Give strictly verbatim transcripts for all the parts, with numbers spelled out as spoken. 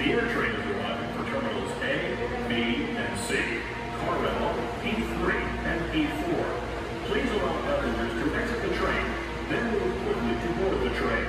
The air train is arriving for terminals A, B, and C. Car rental E three and E four. Please allow passengers to exit the train, then move quickly to board the train.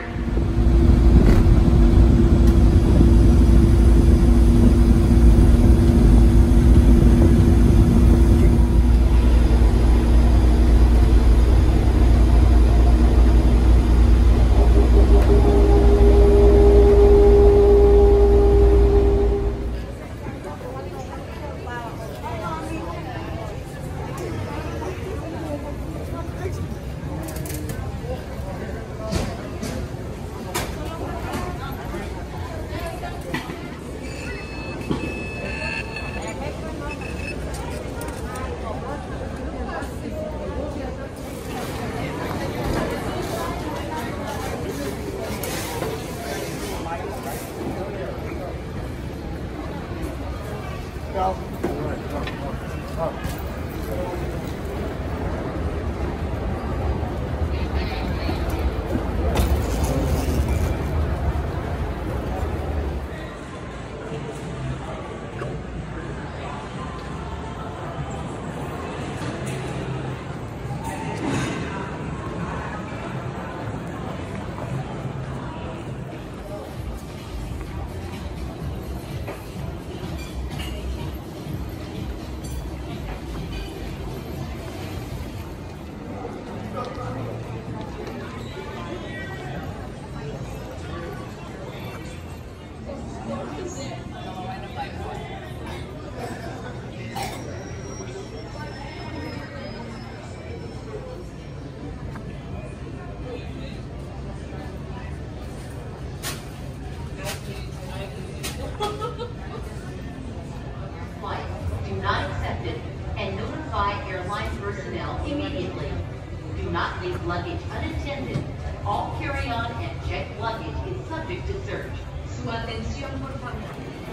Not accepted, and notify airline personnel immediately. Do not leave luggage unattended. All carry-on and checked luggage is subject to search. Su atención, por favor.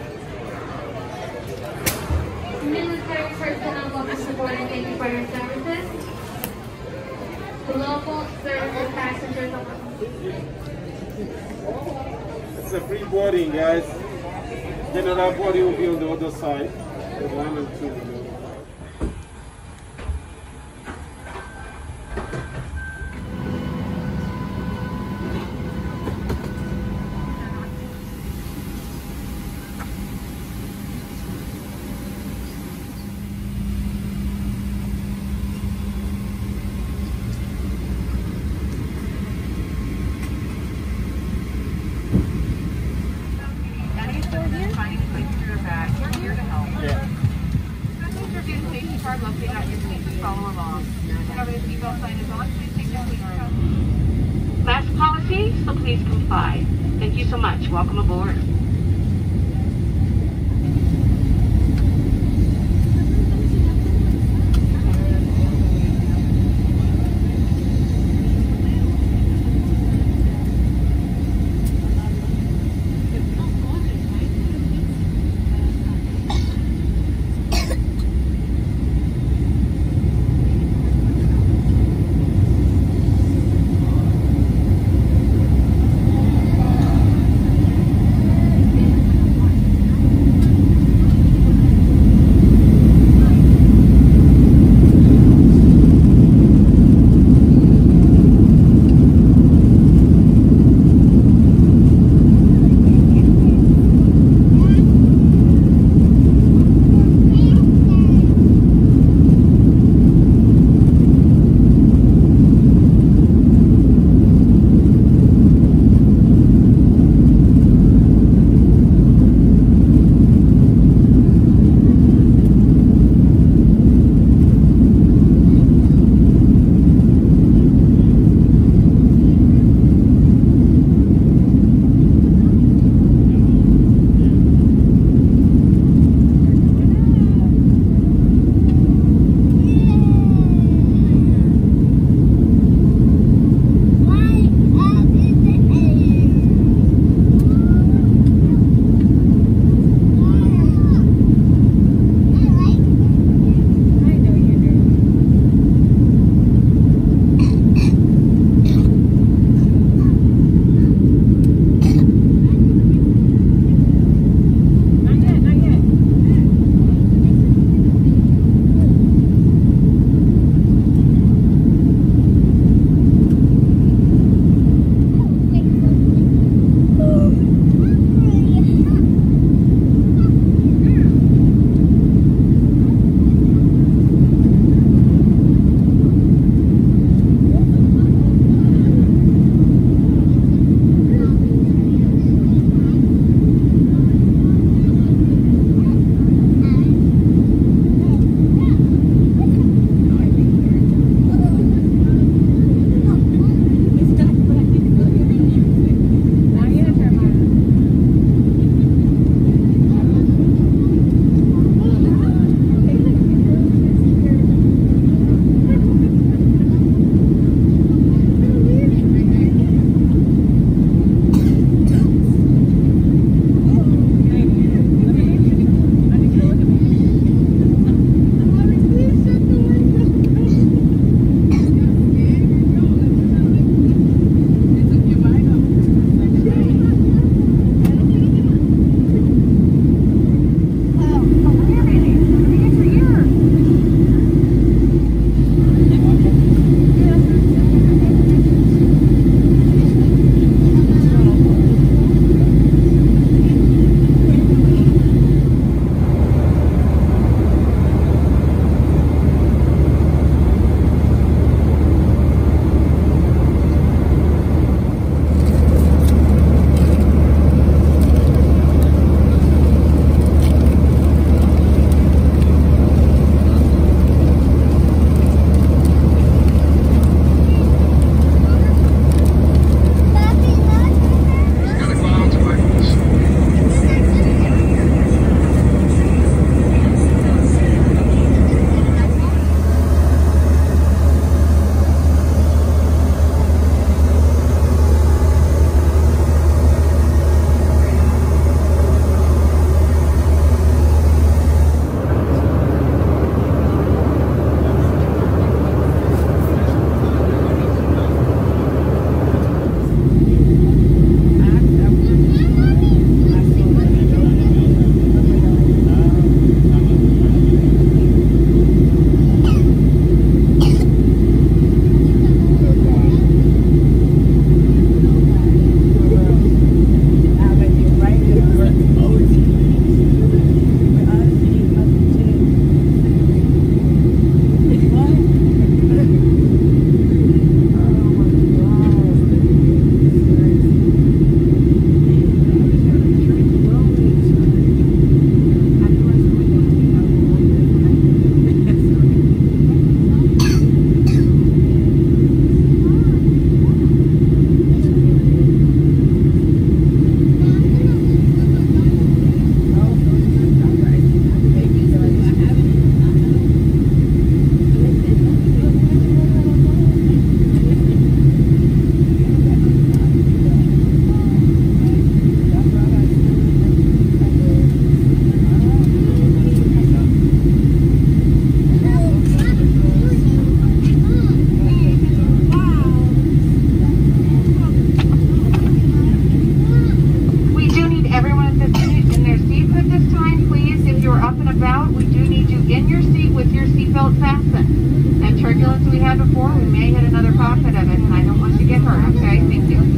Military personnel, welcome to board and thank you for your services. Local service passengers only. It's a free boarding, guys. General boarding will be on the other side. One and two. Last policy, so please comply. Thank you so much. Welcome aboard. before. We may hit another pocket of it, and I don't want you to get hurt, okay? Thank you.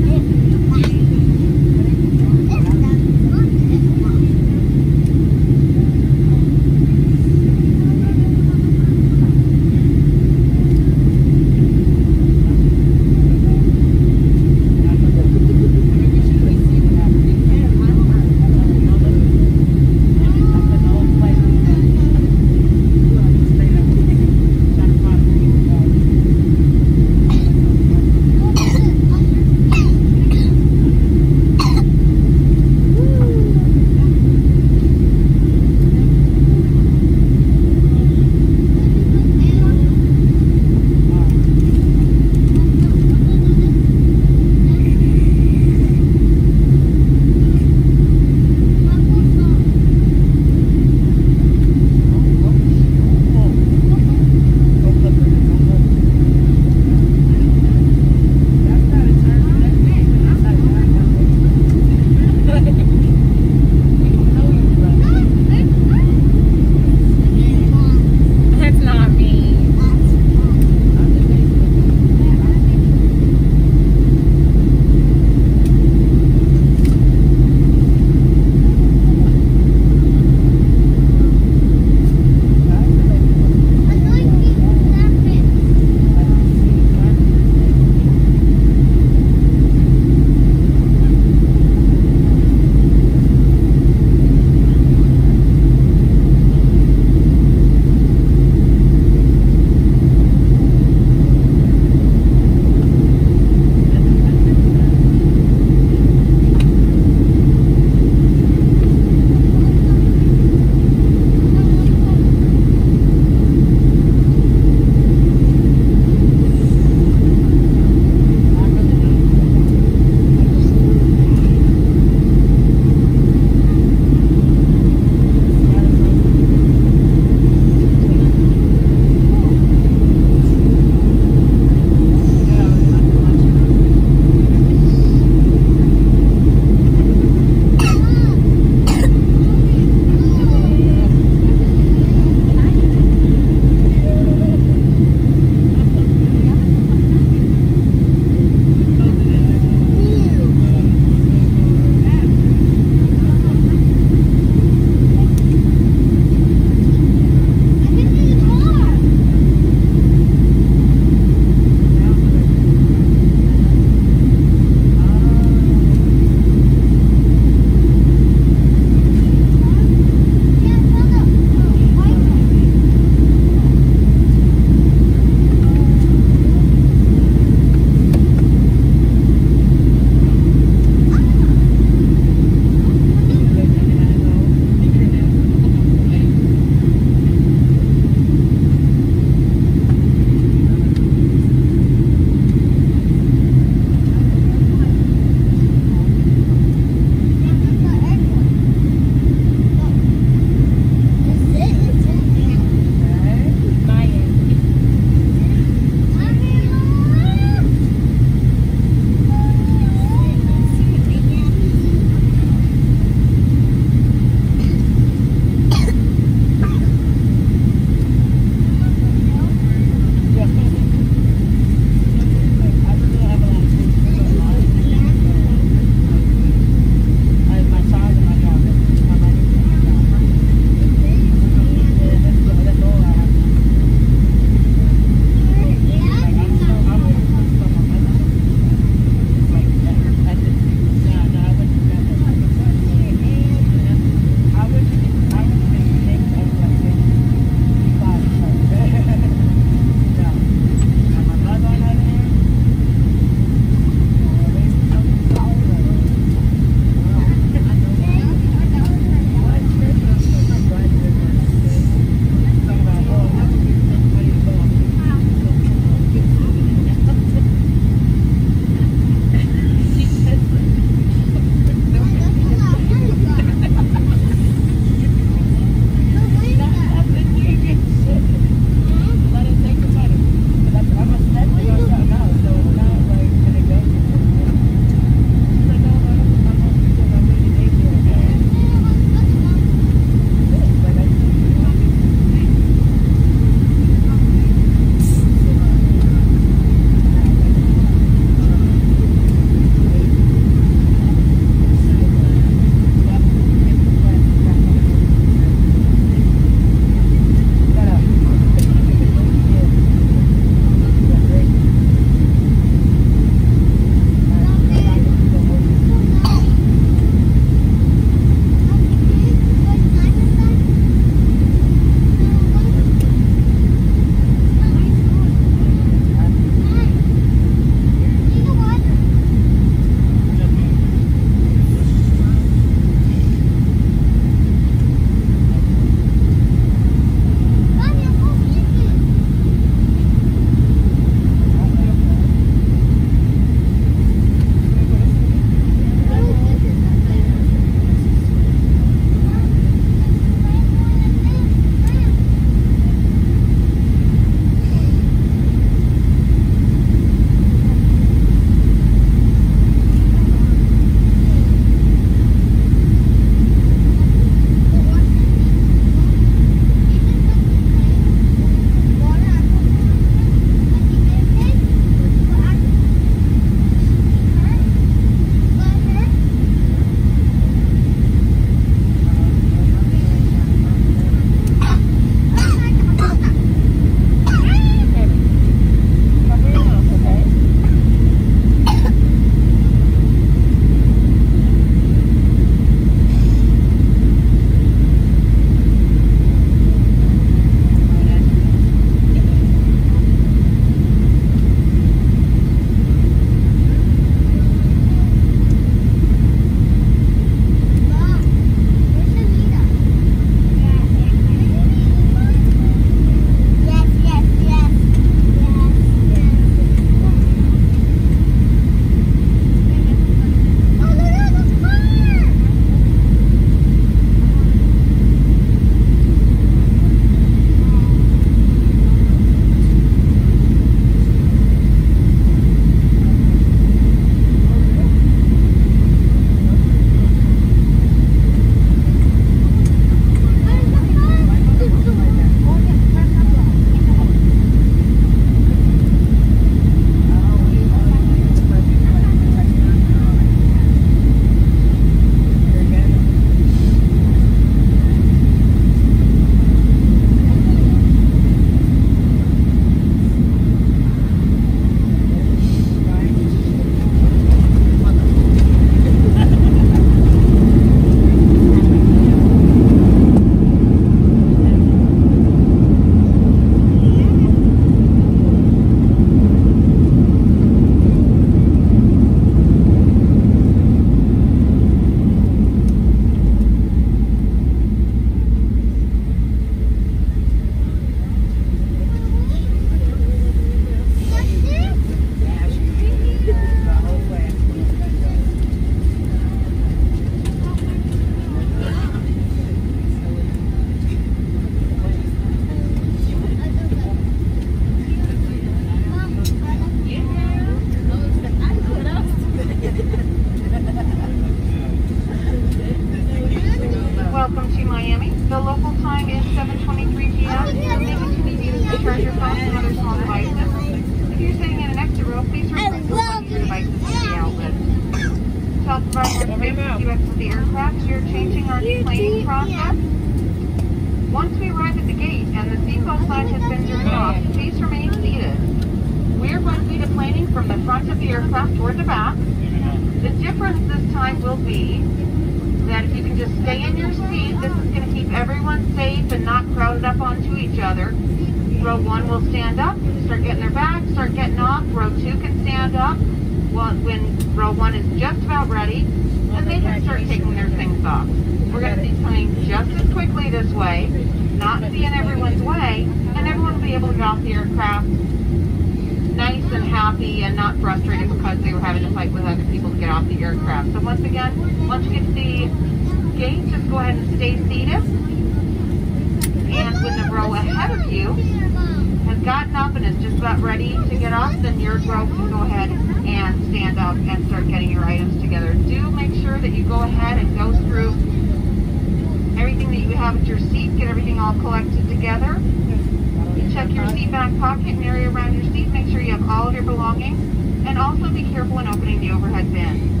provide more space as you exit the aircraft. We are changing our deplaning process. Once we arrive at the gate and the seatbelt sign has been turned off, please remain seated. We are going to be deplaning from the front of the aircraft toward the back. The difference this time will be that if you can just stay in your seat, this is going to keep everyone safe and not crowded up onto each other. Row one will stand up, start getting their bags, start getting off. Row two can stand up when row one is just about ready, and they can start taking their things off. We're going to be coming just as quickly this way, not be in everyone's way, and everyone will be able to get off the aircraft nice and happy and not frustrated because they were having to fight with other people to get off the aircraft. So once again, once you get to the gate, just go ahead and stay seated. And when the row ahead of you has gotten up and is just about ready to get off, then your row can go ahead and stand up and start getting your items together. Do make sure that you go ahead and go through everything that you have at your seat, get everything all collected together. Check your seat back pocket and area around your seat. Make sure you have all of your belongings. And also be careful when opening the overhead bin.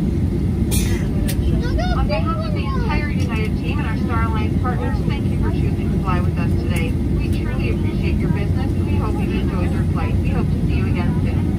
On behalf of the entire United team and our Star Alliance partners, thank you for choosing to fly with us today. We truly appreciate your business. We hope you enjoyed your flight. We hope to see you again soon.